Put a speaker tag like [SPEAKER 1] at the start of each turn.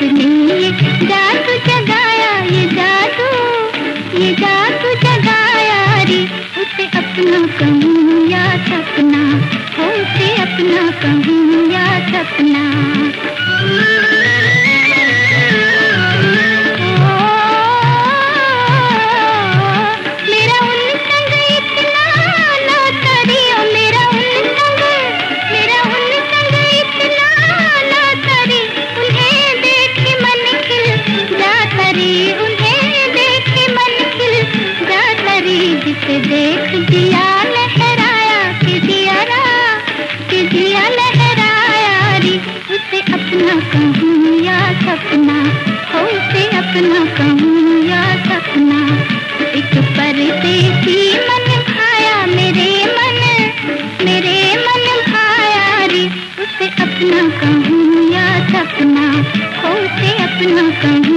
[SPEAKER 1] उसने ये जादू जगाया, ये जादू जगाया रे। उसे अपना कहूँ या सपना, हो उसे अपना कहूँ या सपना। जिसे देख दिया लहराया कि दिया लहराया रे। उसे अपना कहूँ या सपना, हो उसे अपना कहूँ या सपना। एक परदेसी मन भाया मेरे मन भाया रे। उसे अपना कहूँ या सपना, हो उसे अपना कहूँ